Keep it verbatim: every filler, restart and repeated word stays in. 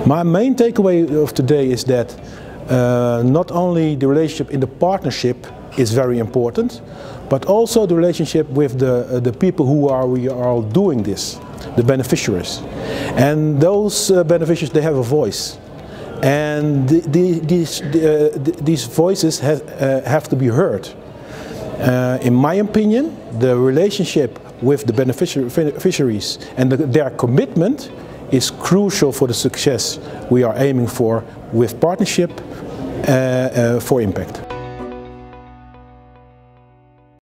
My main takeaway of today is that uh, not only the relationship in the partnership is very important, but also the relationship with the, uh, the people who are we are all doing this, the beneficiaries. And those uh, beneficiaries, they have a voice. And the, the, these, the, uh, these voices have, uh, have to be heard. Uh, in my opinion, the relationship with the beneficiaries and the, their commitment is crucial for the success we are aiming for with partnership uh, uh, for impact.